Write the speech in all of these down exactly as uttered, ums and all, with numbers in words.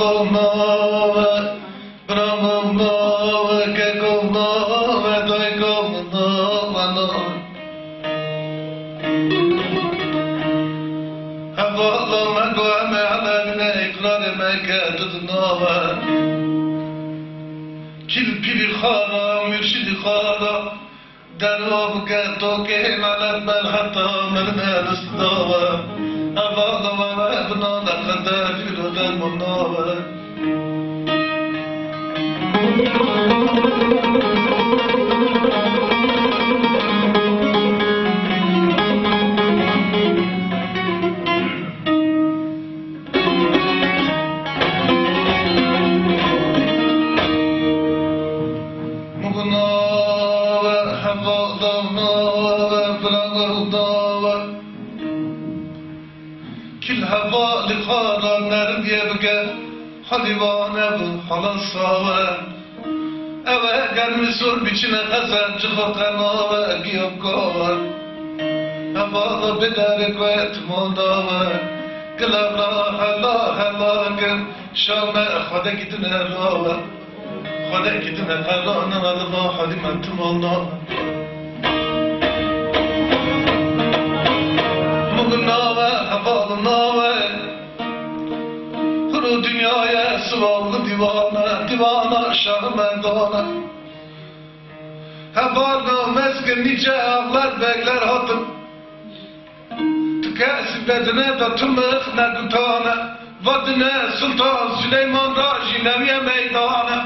Kil piri khara, mürşidi khara, dervab ke toke nalet bel hatta mermel ıstava, evada ve ebna da kader yürüden munava. Kil hava likhara nerbiye bge halivane bu halan save eve gelmi sur biçine kesen çıkıp kanave giyop kove evada biderek ve etmondave gılavra hela hela gel şame khade gidine rave khade gidine hela nalva halimentim Allah Mugunave havalanave Huru dünyaya sıvavlı divana Divana şah merdana Hevarna mezgin nice avlar bekler hatım Tükesi bedine da tümük ne gutana Vadine Sultan Süleyman Raji Neviye meydana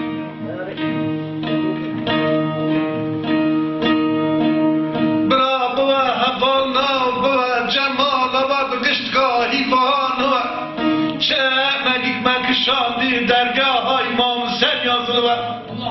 Bravo hevarna Cemala vardı kıştka hivanı Çeğme gitmek şanlı dergaha imam sen yazılı var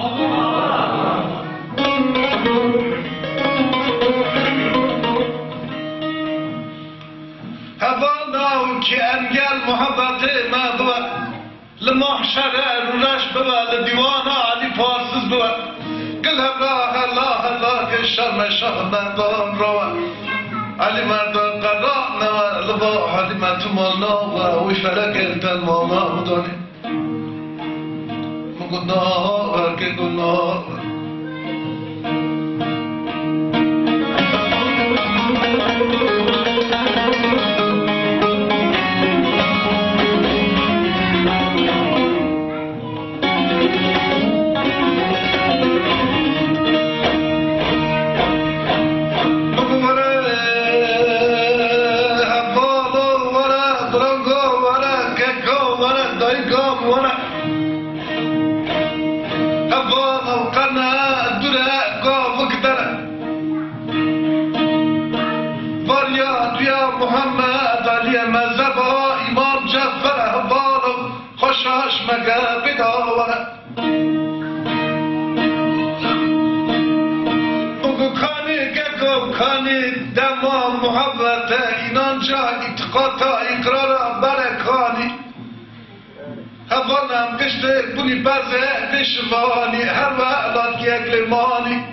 Hevana ki engel muhabbeti mevve Limahşere rüreş beve Lidivana Ali farsız beve Gül hevra hella hella Kışarme şah merdan rava Ali merdan qarra'na ve liba halimetum Allah ve felek elten mala mudani Mugunah ve ke gunah Muhammed Ali'ye mezheba İmam Cafer Ehbarım Hoşhaş megabi dava Bugü kani geko kani Dema muhabbete inanca itikata ikrara berekani Hevanam kıştı buni berze pişmani Her ve'lat yeklimani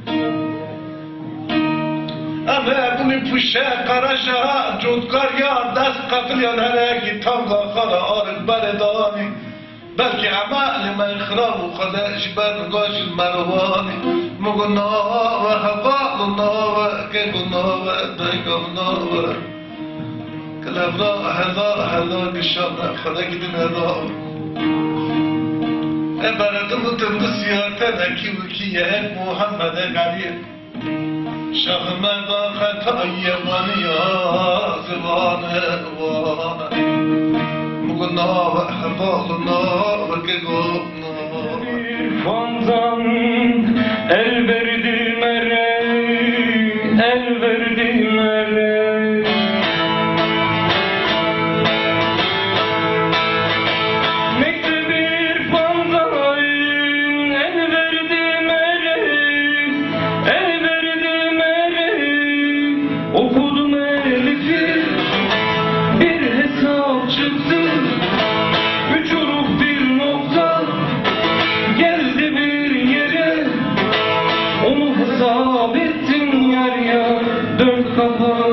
Ame bunu puşe karaşa Cudkar ya dest katıl ya nereki Tavga kara arık beredani Belki amali me ikhrabu Kade jiber gajil mervani Muguna ve hevaluna ve keguna ve daygavuna ve Kelevra heza heza gişana Kade gidin heza Eberedim tımdı siyarten Eki vikiye Muhammed'e galiye Şahmeda hatayye vaniya zivane vana Mugna ve hevalna ve gegona İrfandan el verdi mere El verdi mere Okudum Elif'i, bir hesap çıktı, üç huruf bir nokta, geldi bir yere, onu hesap ettim yer yer, dört kafa.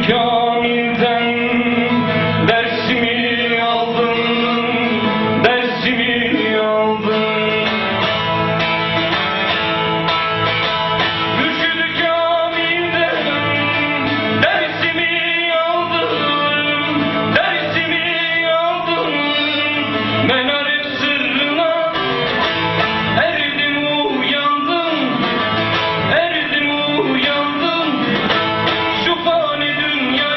Kamil'den dersimi aldım, dersimi aldım. Mürşid-i Kamil'den dersimi aldım, dersimi aldım. Menaret sırrına erdim uyandım, erdim uyandım. Şu fani dünya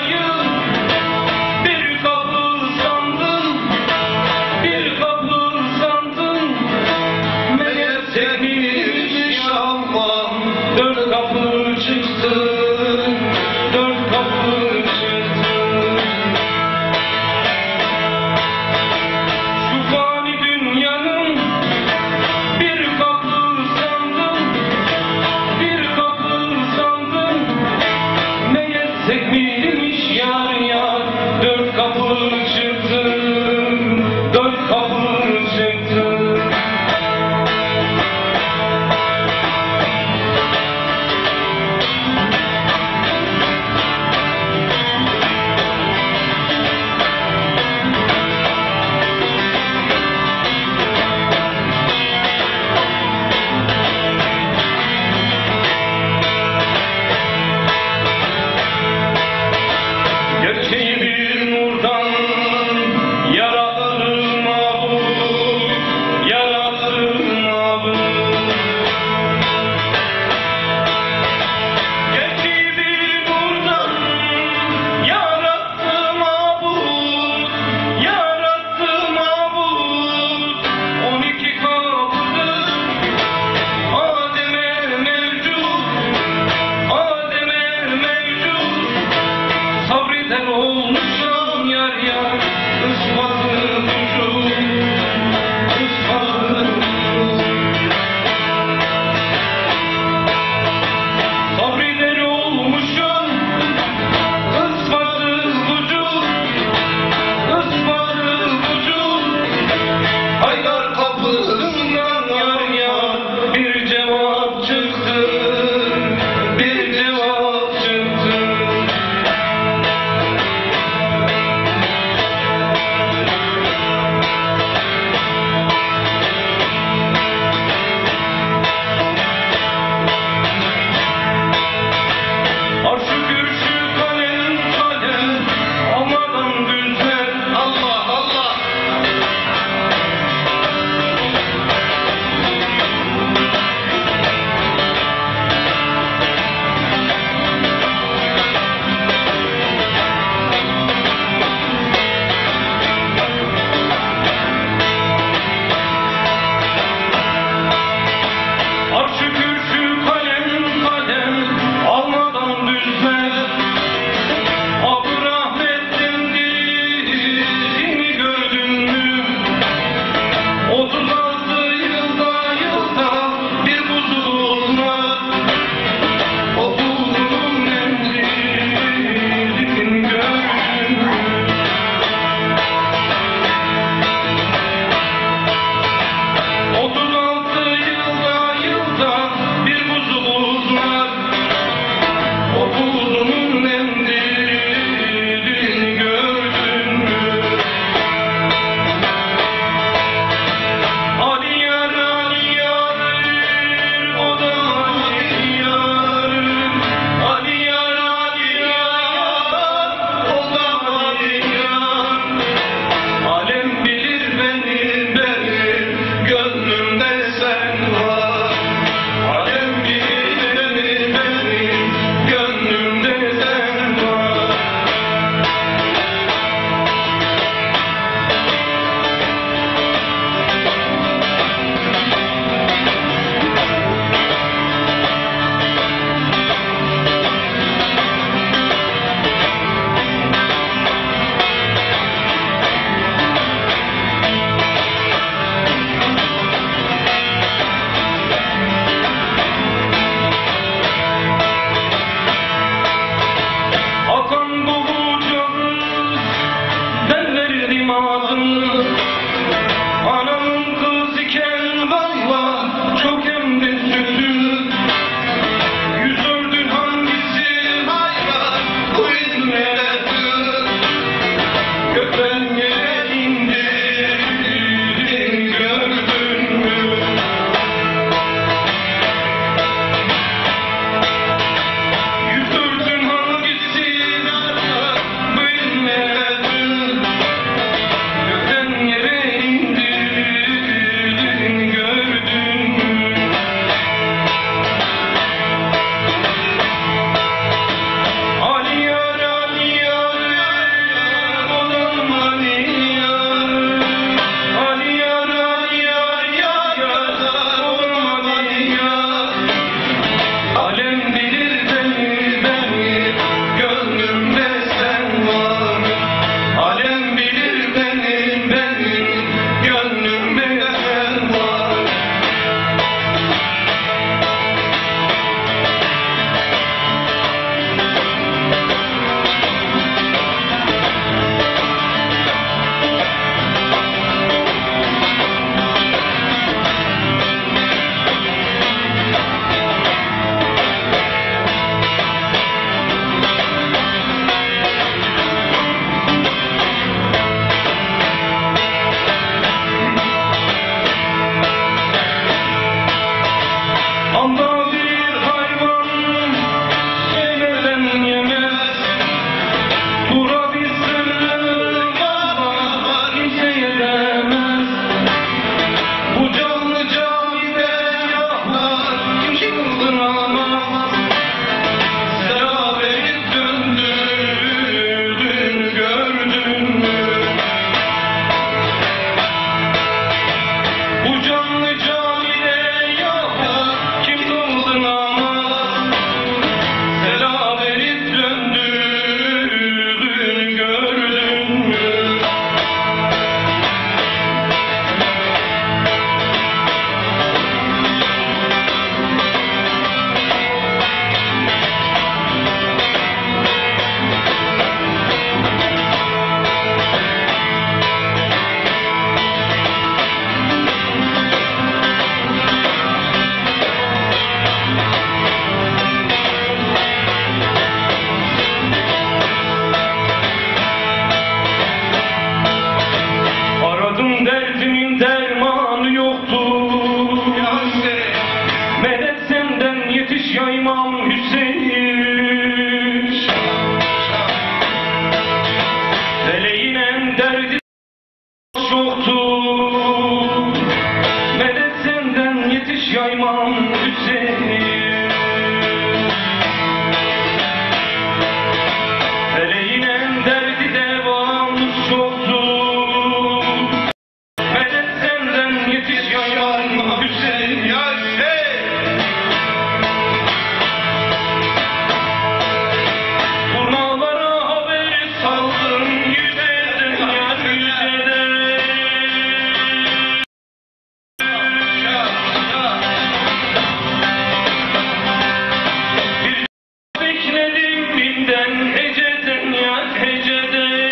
günden heceden ya heceden.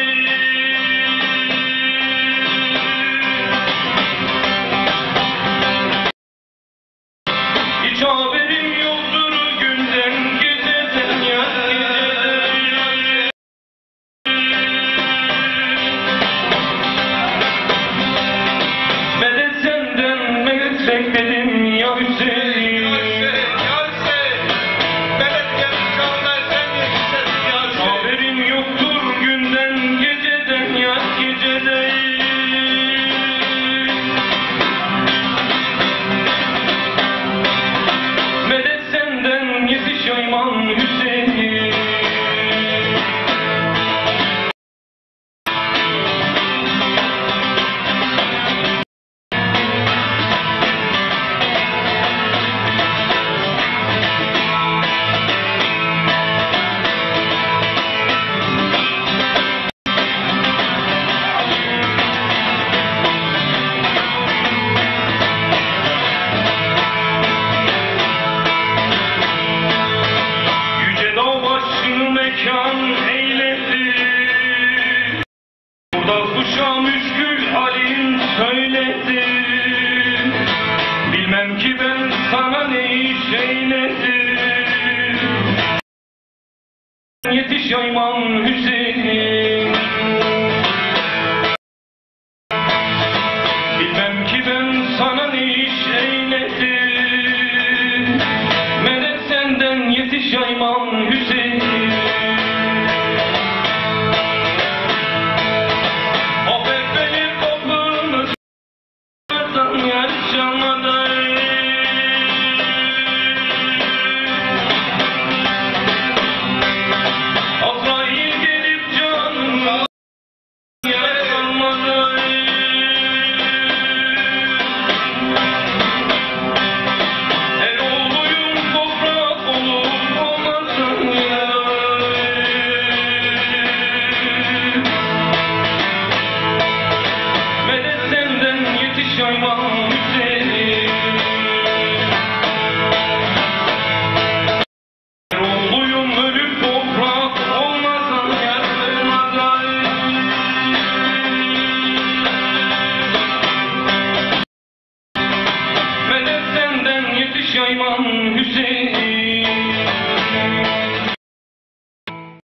Hiç haberim yoktur günden geceden ya geceden. Medet senden medet bekledim ya Hüseyin. Haberim yoktur günden geceden ya geceden. Medet senden yetiş Ayman Hüseyin. Mekan eyledi, burada kuşa müşkül halin söyledi. Bilmem ki ben sana ne iş eyledim. Yetiş Ayman Hüseyin.